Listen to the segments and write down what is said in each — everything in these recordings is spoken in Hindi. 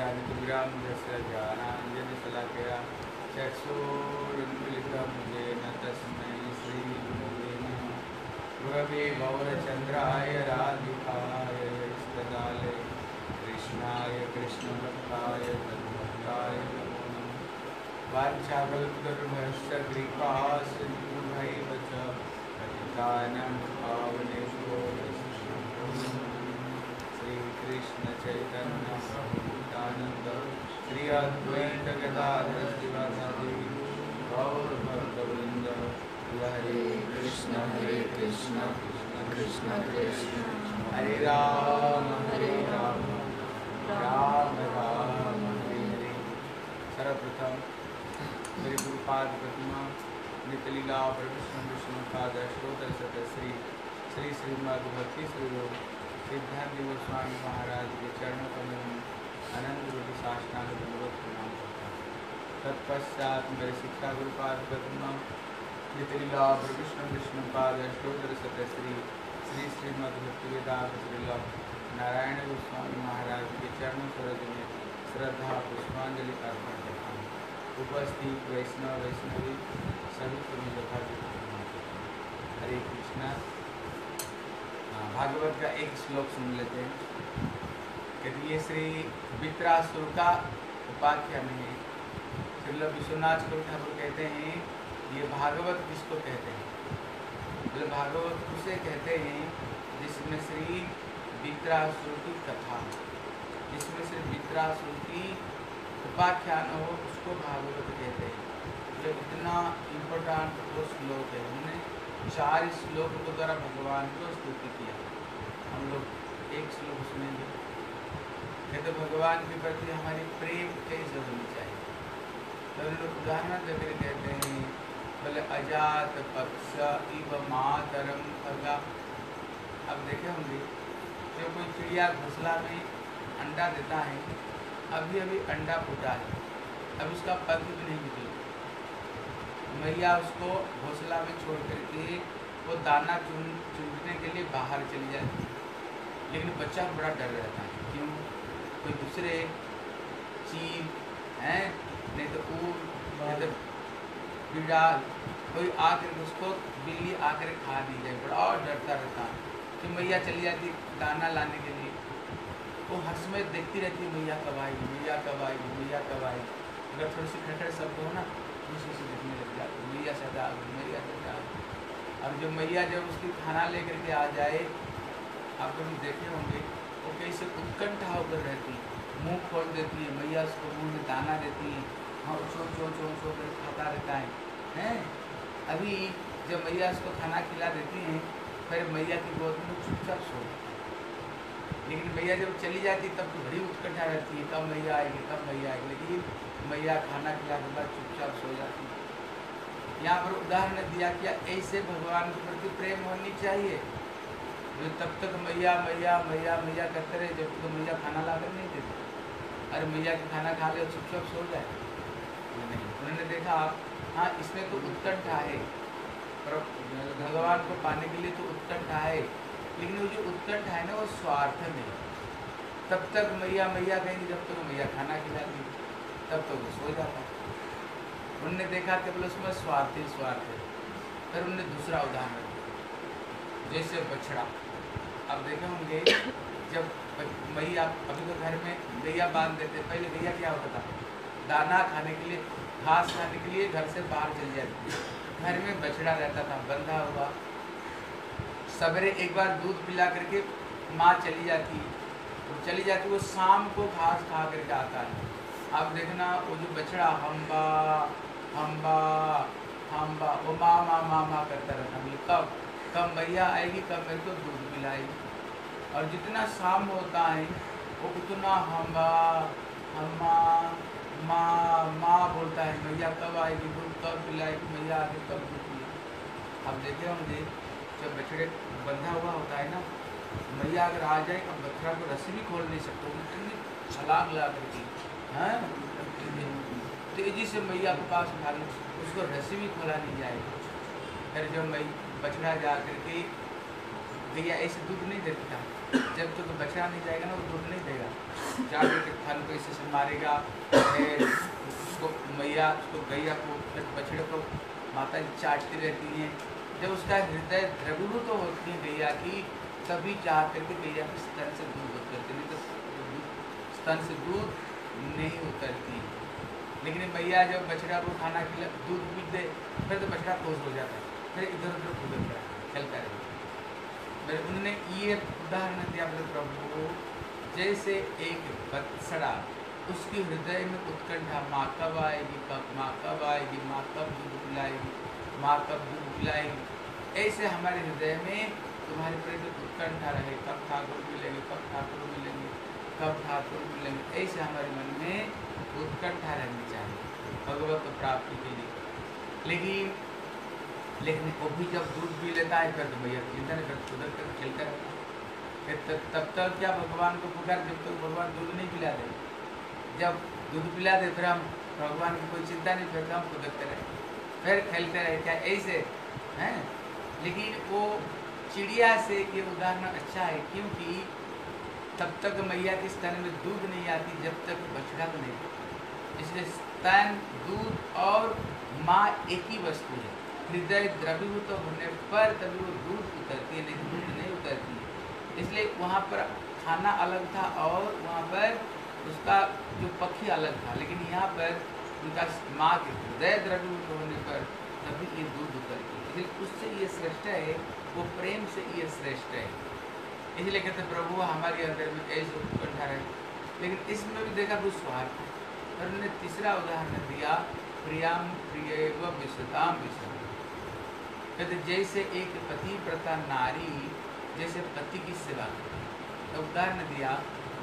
ज्ञानतिमिरान्धस्य ज्ञानाञ्जनशलाकया चक्षुरुन्मीलितं येन तस्मै श्रीगुरवे नमः। गुरवे गौरचन्द्राय राधिकाय इष्टदाले कृष्णाय कृष्णभक्ताय तद्भक्ताय नमो नमः। वाञ्छाकल्पतरुभ्यश्च कृपासिन्धुभैव च पतितानां पावनेभ्यो श्री कृष्ण चैतन्य नित्यानंद श्री अद्वैत गदाधर शिवासादि गौर भक्तवृंद हरे कृष्ण कृष्ण कृष्ण कृष्ण हरे राम राम राम हरे हरे। सर्वप्रथम मेरे गुरुपाद प्रतिमा नितलीला प्रविष्णु विष्णुपाद अष्टोत्तर सतश्री श्री श्रीमद् भक्ति श्रीरूप सिद्धार्थ गोस्वामी महाराज के चरणों कमलों में अनंत रूपी साष्टांग दंडवत प्रणाम करता हूँ। तत्पश्चात मेरे शिक्षा गुरुपाद प्रतिमा नितलीला प्रविष्णु विष्णुपाद अष्टोत्तर सतश्री श्री श्रीमद् भक्ति वेदांत श्रील नारायण गोस्वामी महाराज के चरणों सरोज में श्रद्धा पुष्पांजलि अर्पण करता हूँ। उपस्थित वैष्णव वैष्णवी सभी को मैं यथाचित प्रणाम करता हूँ। हरे कृष्णा। भागवत का एक श्लोक सुन लेते हैं। कहते ये श्री वित्रासुर का उपाख्यान है। श्रील विश्वनाथ ठाकुर कहते हैं ये भागवत किसको कहते हैं? बोले भागवत उसे कहते हैं जिसमें श्री वित्रासुर की कथा, जिसमें श्री वित्रासुर की उपाख्यान हो उसको भागवत कहते हैं। तो इतना इम्पोर्टेंट वो श्लोक है। हमने 4 श्लोक के द्वारा भगवान को स्तुति किया। हम लोग एक श्लोक सुनेंगे। कहते भगवान के प्रति हमारी प्रेम कैसे होनी चाहिए। तो लोग उदाहरण देकर कहते हैं बोले अजात पक्ष इव मातरम खगा। अब देखे होंगे जो कोई चिड़िया घोंसला में अंडा देता है, अभी अभी अंडा फूटा है, अब उसका पंख भी नहीं निकला, मैया उसको घोंसला में छोड़ करके वो दाना चुनने के लिए बाहर चली जाती है। लेकिन बच्चा बड़ा डर रहता है। क्यों? कोई दूसरे चील हैं, नहीं तो ऊँट, नहीं तो बिड़ाल, कोई आकर उसको बिल्ली आकर खा दी जाए, बड़ा और डरता रहता है। कि मैया चली जाती दाना लाने के लिए, वो हर समय देखती रहती है मैया कब आएगी, मैया कब आएगी, मैया कब आएगी। अगर थोड़ी सी खटर शब्द हो ना उसी से देखने लग जाती, मैया सदा आ गई, मैया सदा आ गई। और जो मैया जब उसकी खाना लेकर के आ जाए, आप कभी देखे होंगे वो कैसे उत्कंठा होकर रहती, मुंह खोल देती है, मैया उसको मुंह में दाना देती है, हाँ चो चो चो चो कर खाता रहता है, हैं? अभी जब मैया उसको खाना खिला देती हैं फिर मैया की गोद में चुपचाप सो जाता है। लेकिन मैया जब चली जाती तब तो बड़ी उत्कंठा रहती है, कब मैया आएगी, कब मैया आएगी। लेकिन मैया खाना खिला के बाद चुपचाप सो जाती है। यहाँ पर उदाहरण दिया क्या ऐसे भगवान के प्रति प्रेम होनी चाहिए। जो तब तक मैया मैया मैया मैया करते रहे जब तो मैया खाना ला कर नहीं देती। अरे मैया के खाना खा ले और चुपचाप सो जाए, नहीं। उन्होंने देखा हाँ इसमें तो उत्कंठा है, पर भगवान को पाने के लिए तो उत्कंठा है, लेकिन वो जो उत्कंठा है ना वो स्वार्थ में। तब तक मैया मैया कहेंगे, जब तक मैया खाना खिलाती तब तक वो सो जाता। उनने देखा कि बोले उसमें स्वार्थ ही स्वार्थ है। फिर उनने दूसरा उदाहरण जैसे बछड़ा। अब देखे होंगे जब मैया अभी तो घर में गैया बांध देते, पहले गैया क्या होता था दाना खाने के लिए, घास खाने के लिए घर से बाहर चली जाती थी। घर में बछड़ा रहता था बंधा हुआ। सवेरे एक बार दूध पिला करके माँ चली जाती, वो शाम को घास खा करके आता है। अब देखना वो जो बछड़ा हम्बा हम्बा हम्बा वो माँ माँ माँ माँ करता रहता। कब कब मैया आएगी, कब मेरे को दूध पिलाएगी। और जितना शाम होता है वो उतना हम्बा हम्मा माँ माँ बोलता है, मैया कब आएगी, दूध कब पिलाएगी, मैया आगे कब दूध पिलाएगी। अब देखे होंगे जब बछड़े बंधा हुआ होता है ना, मैया अगर आ जाए अब बछड़ा को रस्सी भी खोल नहीं सकते, इतनी छलांग लगा करके हैं तेजी से मैया के पास भागे, उसको रस्सी भी खोला नहीं जाएगा। फिर जब बछड़ा जा करके गैया ऐसे दूध नहीं देता था, जब तक तो बछड़ा नहीं जाएगा ना वो दूध नहीं देगा। जाकर के थन को इसे से मारेगा, उसको मैया उसको गैया को बछड़े को माता जी चाटती रहती हैं। जब उसका हृदय द्रवीभूत तो होती है गैया की, तभी चाह करके गैया के स्तन से दूध उतरती, नहीं तो स्तन से दूध नहीं उतरती। लेकिन मैया जब बछड़ा को खाना खिला दूध पी दे, फिर तो बछड़ा खुश हो जाता है, फिर इधर उधर कूदता है, चलता रहे। फिर उन्होंने ये उदाहरण दिया बोले प्रभु, जैसे एक बछड़ा उसकी हृदय में उत्कंठा, माँ कब आएगी, माँ कब आएगी, माँ कब दूध पिलाएगी, माँ कब दूध पिलाएगी, ऐसे हमारे हृदय में तुम्हारे प्रति उत्कंठा रहे, कब ठाकुर मिलेंगे, कब ठाकुर मिलेंगे, कब ठाकुर मिलेंगे, ऐसे हमारे मन में उत्कंठा रहनी चाहिए भगवत प्राप्ति के लिए। लेकिन वो भी जब दूध पी लेता है फिर तो भैया चिंता नहीं करता, उधर कर खेलता रहता है। फिर तब तक क्या भगवान को पुकार, जब तक भगवान दूध नहीं पिला दे। जब दूध पिला दे फिर हम भगवान की कोई चिंता नहीं, फिर हम कुदरते रहे, फिर खेलते रहे, क्या ऐसे हैं। लेकिन वो चिड़िया से ये उदाहरण अच्छा है, क्योंकि तब तक मैया के स्तन में दूध नहीं आती जब तक बछड़ा को नहीं। इसलिए स्तन, दूध और माँ एक ही वस्तु है। हृदय द्रवीभूत होने पर तभी वो दूध उतरती है, नहीं दूध नहीं उतरती। इसलिए वहाँ पर खाना अलग था और वहाँ पर उसका जो पक्षी अलग था, लेकिन यहाँ पर उनका माँ के हृदय द्रवीभूत होने पर तभी ये दूध उतरती है। इसलिए उससे ये श्रेष्ठ है, वो प्रेम से ये श्रेष्ठ है। इसलिए कहते प्रभु हमारे अंदर में ऐसे उत्कंठा रहे। लेकिन इसमें भी देखा कुछ स्वार्थ, और उन्होंने तीसरा उदाहरण दिया, प्रियाम प्रिय व विश्वताम विषम। कहते जैसे एक पतिव्रता नारी जैसे पति की सेवा करती, तो उदाहरण दिया,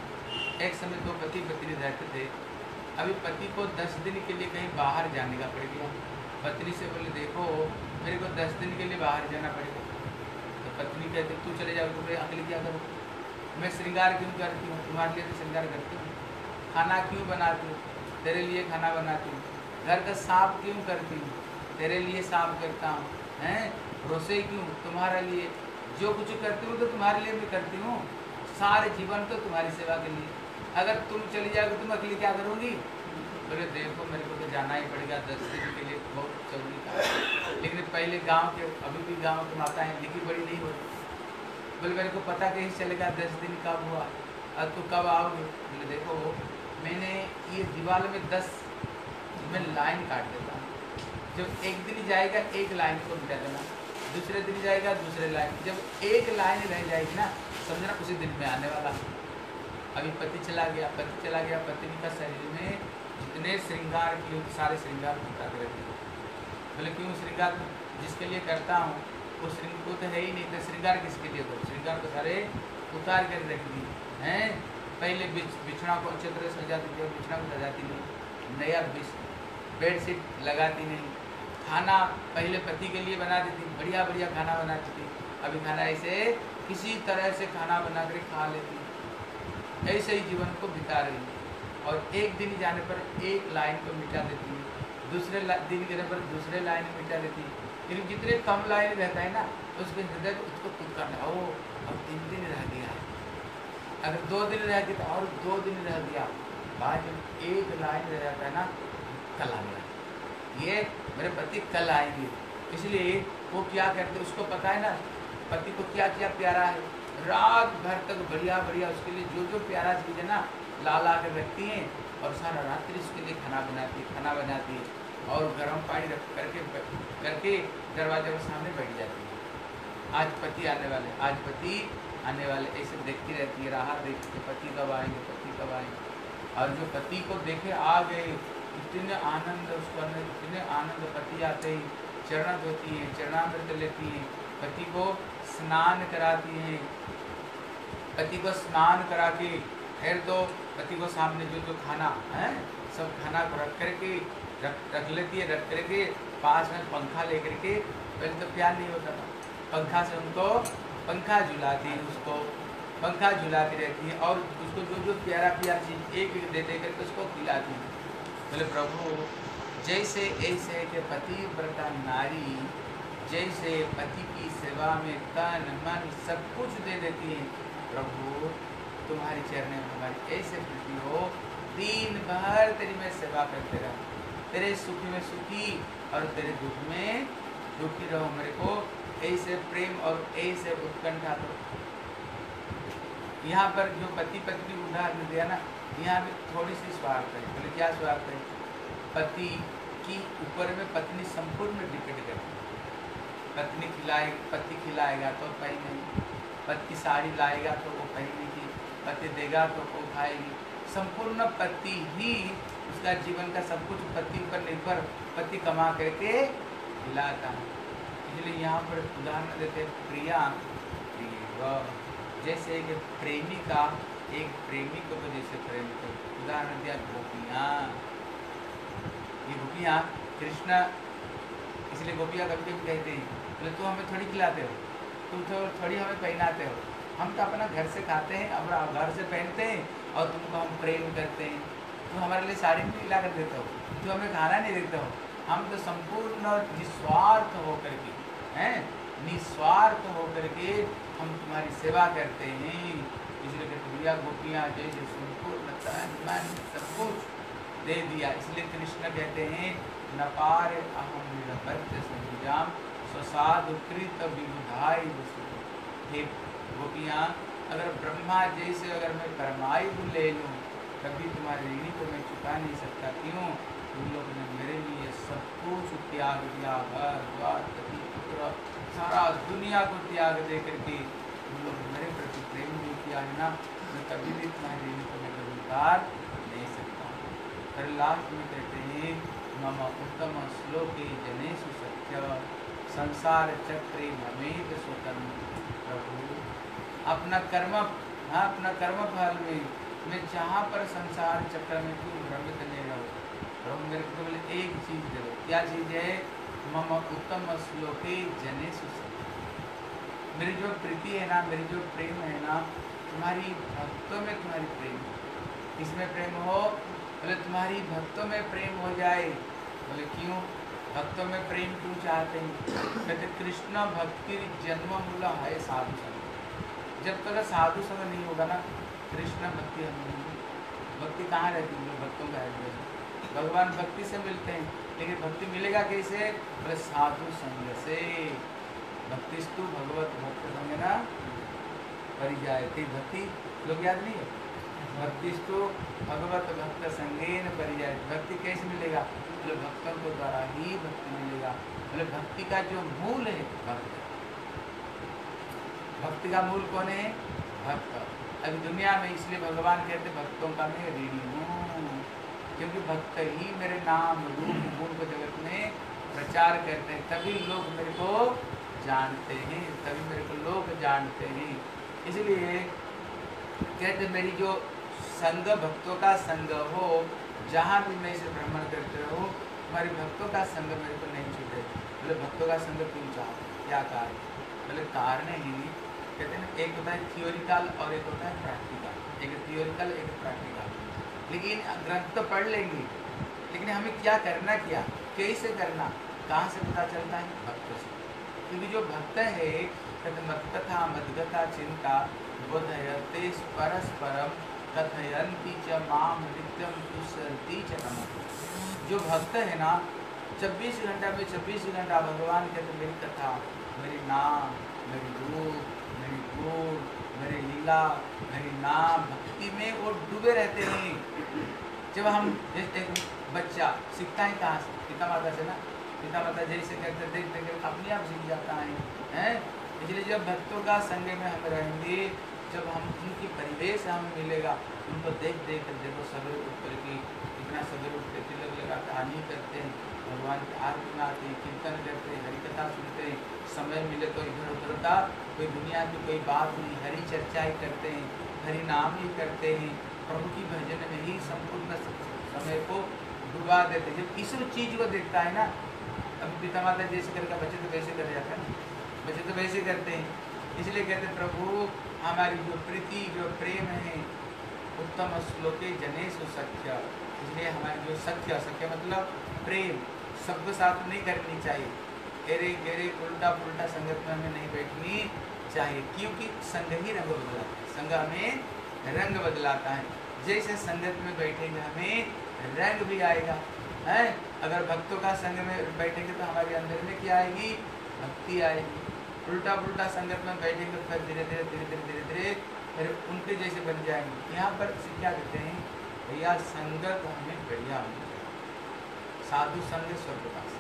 एक समय दो पति पत्नी रहते थे। अभी पति को 10 दिन के लिए कहीं बाहर जाने का पड़ गया। पत्नी से बोले देखो मेरे को 10 दिन के लिए बाहर जाना पड़ेगा। तो पत्नी कहती तू चले जाओ, तो अगले क्या करो, मैं श्रृंगार क्यों करती हूँ, तुम्हारे लिए तो श्रृंगार करती हूँ, खाना क्यों बनाती हूँ, तेरे लिए खाना बनाती हूँ, घर का साफ क्यों करती हूँ, तेरे लिए साफ करता हूँ, हैं रसोई क्यों, तुम्हारे लिए, जो कुछ करती हूँ तो तुम्हारे लिए भी करती हूँ, सारे जीवन तो तुम्हारी सेवा के लिए। अगर तुम चली जाओगे तुम अकेले क्या करोगी। बोले देखो मेरे को तो जाना ही पड़ेगा 10 दिन के लिए, बहुत जरूरी था। लेकिन पहले गांव के, अभी भी गांव की माताएं लिखी बड़ी नहीं होती। बोले मेरे को पता कहीं चलेगा 10 दिन कब हुआ, अब तो कब आओगे। बोले देखो मैंने ये दीवार में 10 में लाइन काट देता हूँ, जब एक दिन जाएगा एक लाइन को मिटा देना, दूसरे दिन जाएगा दूसरे लाइन, जब एक लाइन रह जाएगी ना समझना उसी दिन में आने वाला। अभी पति चला गया, पत्नी का शरीर में जितने श्रृंगार किए सारे श्रृंगार उतारते रहते हैं। बोले क्यों श्रृंगार जिसके लिए करता हूँ वो श्रृंगार को तो है ही नहीं, तो श्रृंगार किसके लिए करो, श्रृंगार को सारे उतार कर रख दी हैं। पहले बिछड़ा को अच्छे तरह सजाती थी, बिछड़ा को सजाती नहीं, नया बेडशीट लगाती नहीं, खाना पहले पति के लिए बनाती थी, बढ़िया बढ़िया खाना बनाती थी, अभी खाना ऐसे किसी तरह से खाना बना कर खा लेती, ऐसे ही जीवन को बिता रही। और एक दिन जाने पर एक लाइन को मिटा देती है, दूसरे दिन जाने पर दूसरे लाइन मिटा देती है। लेकिन जितने कम लाइन रहता है ना उसके हृदय को उसको खुद करना, ओ अब 3 दिन रह गया, अगर 2 दिन रह गया तो और 2 दिन रह गया, बाद जब एक लाइन रह जाता है ना कल आ गया, ये मेरे पति कल आएंगे। इसलिए वो क्या करते उसको पता है ना पति को क्या क्या प्यारा है, रात भर तक बढ़िया बढ़िया उसके लिए जो जो प्यारा चीज़ है ना ला कर रखती हैं, और सारा रात्रि उसके लिए खाना बनाती है और गर्म पानी रख करके दरवाजे के सामने बैठ जाती है। आज पति आने वाले ऐसे देखती रहती है, राह देखती है पति कब आएंगे। और जो पति को देखे आ गए, इतने आनंद उसको अंदर, इतने आनंद पति आते ही चरण धोती हैं, चरणामृत लेती हैं, पति को स्नान कराती हैं, पति को स्नान करा के फिर तो पति को सामने जो खाना है सब खाना को रख करके रख लेती है, रख करके पास में पंखा लेकर के, पहले तो प्यार नहीं होता था, पंखा से उनको पंखा झुलाती है, उसको पंखा झुलाती रहती है और उसको जो जो प्यारा चीज़ एक दे करके उसको खिलाती है। बोले प्रभु जैसे ऐसे के पतिव्रता नारी जैसे पति की सेवा में तन मन सब कुछ दे देती है, प्रभु तुम्हारी चरण में हमारी ऐसे प्रीति हो, दिन भर तेरी मैं सेवा करते रहो, तेरे सुख में सुखी और तेरे दुख में दुखी रहो। मेरे को ऐसे प्रेम और ऐसे उत्कंठा। तो यहाँ पर जो पति पत्नी उदाहरण दिया ना, यहाँ पे थोड़ी सी स्वार्थ है। बोले क्या स्वार्थ है? पति की ऊपर में पत्नी संपूर्ण डिपेंड करती है। पति खिलाएगा तो पहनेगी, पति साड़ी लाएगा तो वो पहनेगी, पति देगा तो वो खाएगी। संपूर्ण पति ही उसका जीवन का सब कुछ पति पर निर्भर, पति कमा करके खिलाता है। इसलिए यहाँ पर उदाहरण देते हैं प्रिया प्रिय, जैसे एक प्रेमिका एक प्रेमी को जैसे प्रेम करते। उदाहरण दिया गोपियाँ, ये गोपियाँ कृष्ण, इसलिए गोपियाँ कभी कभी कहते हैं बोले तू हमें थोड़ी खिलाते हो, तुम तो थोड़ी हमें पहनाते हो, हम तो अपना घर से खाते हैं, अपना घर से पहनते हैं और तुमको हम प्रेम करते हैं। तुम हमारे लिए साड़ी नहीं ला कर देते हो, तुम हमें खाना नहीं देते हो, हम तो संपूर्ण निस्वार्थ होकर के हैं, निस्वार्थ होकर के हम तुम्हारी सेवा करते हैं। इसलिए प्रिया गोपियाँ जैसे संपूर्ण मन सब कुछ दे दिया। इसलिए कृष्ण कहते हैं न पार अहम निरपत्य संजाम स्वसाधुकृत विबुधाई वसु। हे गोपियाँ, अगर ब्रह्मा जैसे अगर मैं परमायु ले लूँ कभी तुम्हारे ऋणी को मैं चुका नहीं सकता। क्यों? तुम लोग ने मेरे लिए सब कुछ त्याग दिया, घर द्वार पति पुत्र सारा दुनिया को त्याग दे करके तुम लोग मेरे प्रति प्रेम नहीं किया है ना, मैं कभी भी तुम्हारे ऋणी को मैं कभी उतार नहीं सकता। फिर लास्ट में कहते हैं मम उत्तम श्लोके जनेषु सत्य संसार चक्रे नमेद स्वतम। प्रभु अपना कर्म, हाँ अपना कर्म फल में मैं जहाँ पर संसार चक्र में क्यों भ्रमित नहीं रहो, प्रभु मेरे को बोले एक चीज़ दे दो। क्या चीज़ है? मम उत्तम श्लोके जनेषु सत्य। मेरी जो प्रीति है ना, मेरी जो प्रेम है ना, तुम्हारी भक्तों में तुम्हारी प्रेम, किसमें प्रेम हो? बोले तुम्हारी भक्तों में प्रेम हो जाए। बोले क्यों भक्तों में प्रेम क्यों चाहते हैं? कहते कृष्ण भक्ति जन्म मूल है साधु संग। जब तक साधु संग नहीं होगा ना, कृष्ण भक्ति हम नहीं। भक्ति कहाँ रहती है? भक्तों का है, भगवान भक्ति से मिलते हैं, लेकिन भक्ति मिलेगा कैसे? बोले साधु संग से। भक्तिस्तु भगवत भक्त संग ना परिजायते। भक्ति लोग याद नहीं है? भक्तिस्तु भगवत भक्त संगेन परिजायते। भक्ति कैसे मिलेगा? बोले भक्तों के द्वारा ही भक्ति मिलेगा। बोले भक्ति का जो मूल है भक्त, भक्ति का मूल कौन है? भक्त। अभी दुनिया में इसलिए भगवान कहते भक्तों का मैं ऋणी हूँ, क्योंकि भक्त ही मेरे नाम रूप गुण को जगत में प्रचार करते हैं, तभी लोग मेरे को जानते हैं, तभी मेरे को लोग जानते हैं। इसलिए कहते मेरी जो संग भक्तों का संग हो, जहाँ भी मैं इसे भ्रमण करते रहो, हमारे भक्तों का संग मेरे को नहीं छूटे। बोले भक्तों का संग क्यों चाहो, क्या कारण? बोले कारण ही कहते हैं एक होता है थियोरिकल और एक होता है प्रैक्टिकल, एक थियोरिकल एक प्रैक्टिकल। लेकिन ग्रंथ तो पढ़ लेंगे, लेकिन हमें क्या करना, क्या कैसे करना, कहाँ से पता चलता है? भक्त से। क्योंकि जो भक्त है कहते मत्कथा मद्गता चिंता बोधयते परस्परम कथयन्ति च माम नित्यम तुष्यन्ति च नमः। जो भक्त है ना 24 घंटा में 24 घंटा भगवान कहते मेरी कथा, मेरी नाम, मेरी रूप, मेरी गुण, मेरी लीला, मेरी नाम भक्ति में वो डूबे रहते हैं। जब हम एक बच्चा सीखता है कहाँ से? पिता माता से ना। पिता माता जैसे कहते देख देख अपने आप सीख जाता है। इसलिए जब भक्तों का संग में हम रहेंगे, जब हम उनकी परिवेश हमें मिलेगा, उनको देख देख कर देखो सवेरे उठ करके इतना सवेरे उठ के तिलक लगा कहानी करते हैं, भगवान की आरती बनाते हैं, कीर्तन करते हैं, हरिकथा सुनते हैं, समय मिले तो इधर उधर का कोई दुनिया की कोई बात नहीं, हरि चर्चा ही करते हैं, हरि नाम ही करते हैं, प्रभु की भजन में ही संपूर्ण समय को डुबा देते हैं। जब इस चीज़ को देखता है ना, अब पिता माता जैसे करके बच्चे तो वैसे कर जाते हैं ना, बच्चे तो वैसे करते हैं। इसलिए कहते प्रभु हमारी जो प्रीति जो प्रेम है उत्तम श्लोके जनेषु सख्य। इसलिए हमारी जो सख्य, सख्य मतलब प्रेम, सबके साथ नहीं करनी चाहिए। गेरे गेरे उल्टा पुल्टा संगत में हमें नहीं बैठनी, चाहिए, क्योंकि संग ही रंग बदलाता है। संग हमें रंग बदलाता है। जैसे संगत में बैठेंगे हमें रंग भी आएगा है। अगर भक्तों का संग में बैठेंगे तो हमारे अंदर में क्या आएगी? भक्ति आएगी। उल्टा पुल्टा संगत में बैठेंगे तो फिर धीरे धीरे धीरे धीरे धीरे धीरे फिर उनके जैसे बन जाएंगे। यहाँ पर क्या कहते हैं भैया, संगत हमें बढ़िया होनी चाहिए। साधु संगे स्वर्गवास,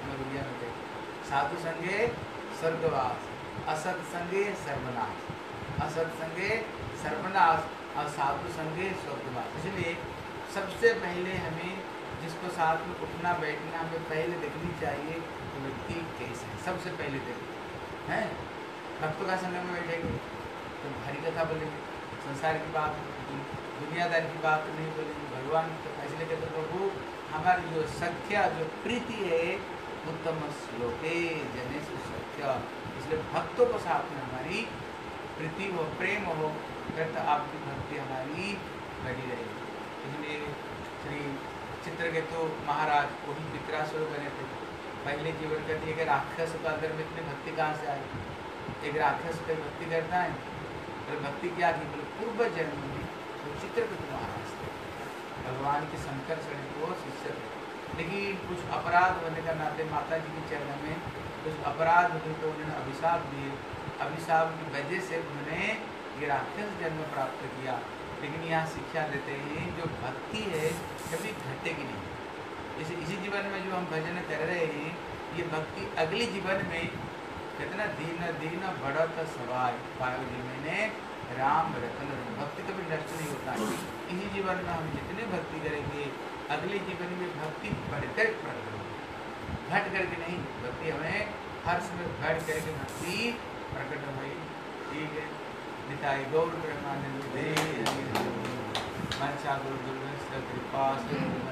साधु संगे स्वर्गवास, असत संगे सर्वनाश, असत संगे सर्वनाश और साधु संगे स्वर्गवास। इसलिए सबसे पहले हमें जिसको साथ में उठना बैठना हमें पहले देखनी चाहिए तो व्यक्ति कैसे है, सबसे पहले देखिए हैं। भक्तों का संग में बैठेंगे तो हरी कथा बोलेंगे, संसार की बात, दुनियादारी की बात नहीं बोलेंगे, भगवान के फैसले के। तो प्रभु हमारी जो सख्या जो प्रीति है उत्तम श्लोके जने से सख्या, इसलिए भक्तों को साथ में हमारी प्रीति हो, प्रेम हो, फिर तो आपकी भक्ति हमारी बनी रहेगी। इसलिए श्री चित्रकेतु महाराज वही वित्रासुर बने थे। पहले जीवन का एक राक्षस का अंदर में इतनी भक्ति कहाँ से आई? एक राक्षस का भक्ति करता है तो भक्ति क्या की? पूर्व जन्म में तो चित्रकेतु महाराज थे, भगवान के शंकर शरण को शिष्य थे। लेकिन कुछ अपराध होने का नाते माता जी के चरण में कुछ अपराध हुए तो उन्होंने अभिशाप दिए। अभिशाप की वजह से उन्होंने ये राक्षस जन्म प्राप्त किया। लेकिन यहाँ शिक्षा देते हैं जो भक्ति है कभी घटेगी नहीं। इसी जीवन में जो हम भजन कर रहे हैं ये भक्ति अगली जीवन में कितना दीन दीन बढ़त सवाय पायो जी मैंने राम रतन। भक्ति कभी नष्ट नहीं होता है। इसी जीवन में हम जितने भक्ति करेंगे अगले जीवन में भक्ति बढ़कर प्रकट होगी, घट करके नहीं। भक्ति हमें हर समय बढ़ करके भक्ति प्रकट होगी। ठीक है, निताई गौर प्रेमानंद दे मन सा गुरु कृपा से